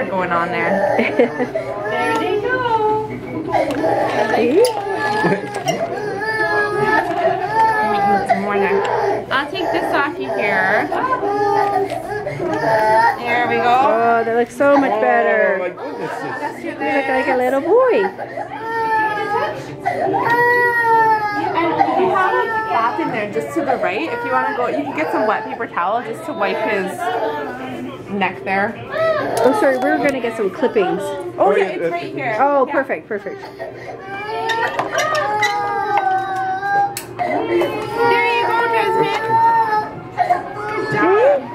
hair going on there. There they go. Some more there. I'll take this off you here. There we go. Oh, that looks so much better. Oh my goodness. You look like a little boy. And you have a gap in there just to the right. If you want to go, you can get some wet paper towel just to wipe his neck there. Oh, sorry, we were going to get some clippings. Oh yeah, it's right here. Oh, yeah. perfect, perfect. There you go, Desmond. Good job.